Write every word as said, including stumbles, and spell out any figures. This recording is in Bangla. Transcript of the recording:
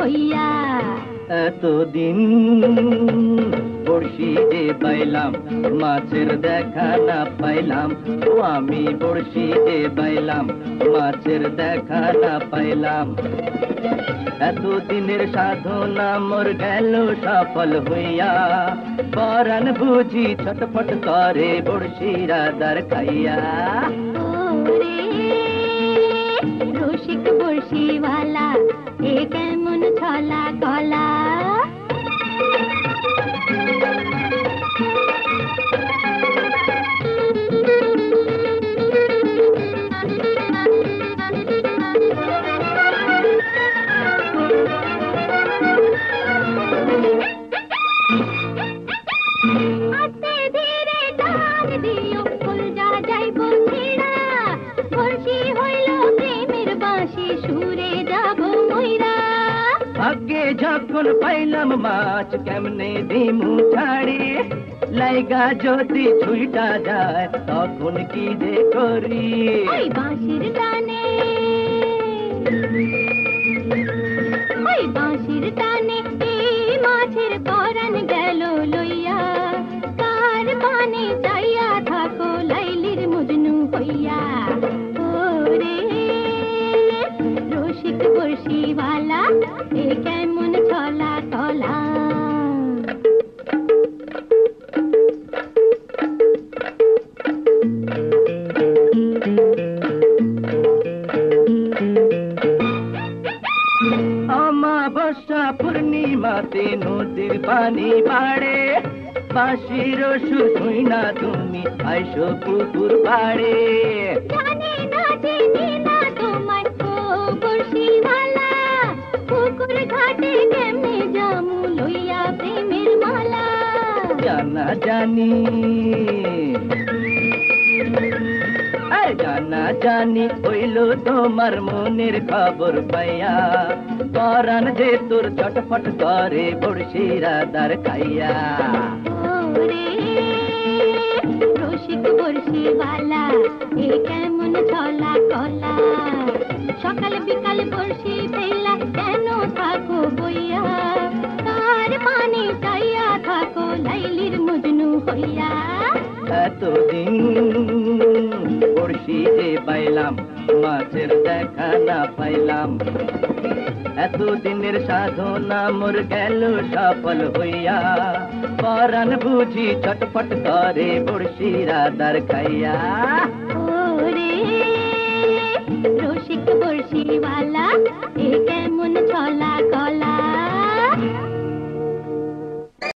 হইয়া। এতদিন বড়শি যে বাইলাম, মাছের দেখা না পাইলাম। ও আমি বড়শি যে বাইলাম, মাছের দেখা না পাইলাম। এতদিনের সাধনা মোর গেল সফল হইয়া, পরাণ বুঝি ছটফট করে বড়শির আদার খাইয়া। ওরে রসিক বড়শিওয়ালা, এ কেমন ছলা গলা। আস্তে ধীরে টান দিও, ফুলজা যাইব ছিড়া। বড়শি হইল প্রেমের বাঁশি, সুরে যাব মইরা। আগে যখন পাইলাম মাছ, কেমনে দিমু ছাড়ি। লাইগা যদি ছুইটা যায়, তখন কি যে করি। ওই বাঁশির টানে, ওই বাঁশির টানে এই মাছের পরাণ গেল লইয়া। কার পানে চাইয়া থাকো লাইলির মজনু হইয়া। ওরে রসিক বড়শিওয়ালা, এ কেমন ছলা কলা। অমাবস্যা পূর্ণিমাতে নদীর পানি বাড়ে, বাঁশির সুর শুই না তুমি আইসো পুকুর পাড়ে। জানি না চিনি না তোমায় ও বড়শিওয়ালা, পুকুর ঘাটে কেমনে যামু লইয়া প্রেমের মালা। জানা জানি এই জানা জানি হইল তোমার মনের খবর পাইয়া, পরাণ যে তোর ছটফট করে বড়শির আদার খাইয়া। ওরে রসিক বড়শিওয়ালা, এ কেমন ছলা কলা। সকাল বিকাল বড়শি ফেলা, কেন থাকো বইয়া। তার পানে চাইয়া থাকো লাইলির মজনু হইয়া। এতদিন বড়শি যে বাইলাম, মাছের দেখা না পাইলাম। এতদিনের সাধনা মোর গেল সফল হইয়া, পরাণ বুঝি ছটফট করে বড়শির আদার খাইয়া।